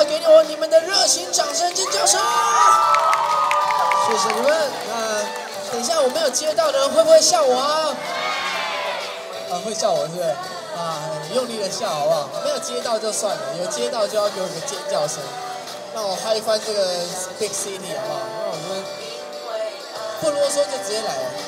要给我你们的热情掌声、尖叫声！谢谢你们。那等一下我没有接到的人会不会笑我啊？会笑我是不是？很用力的笑好不好？没有接到就算了，有接到就要给我个尖叫声，让我嗨翻这个 Big City 好不好？让我们不啰嗦就直接来了。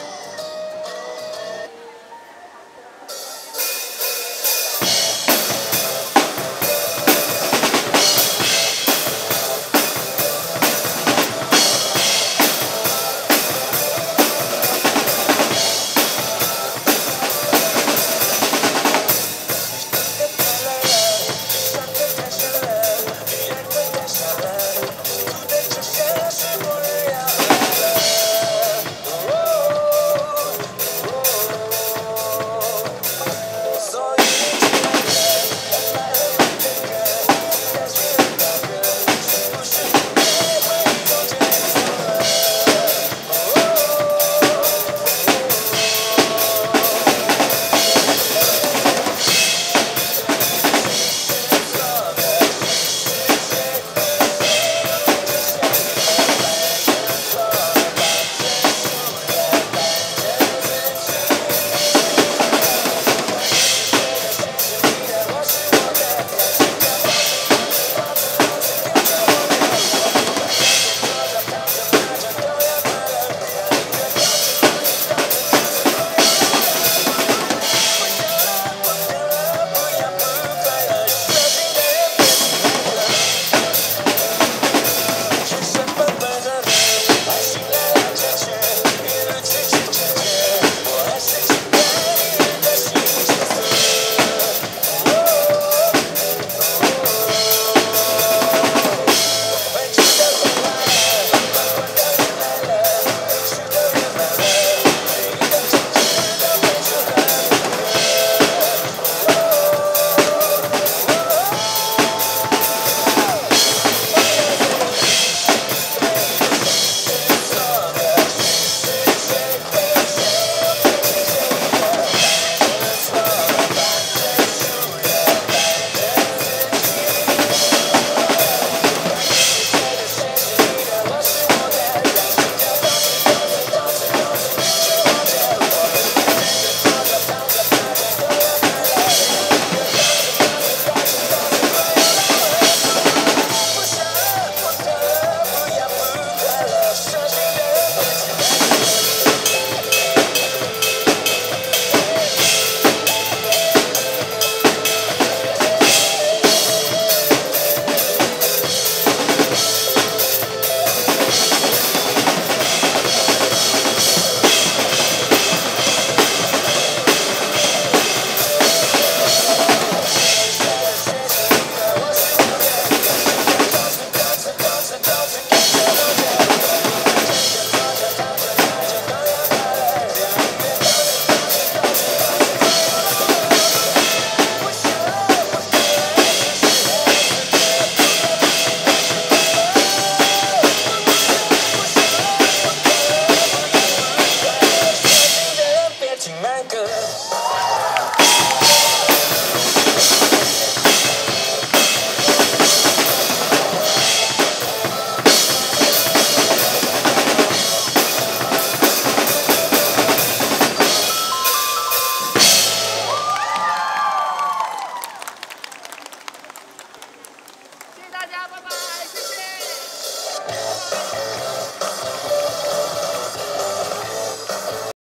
大家，拜拜。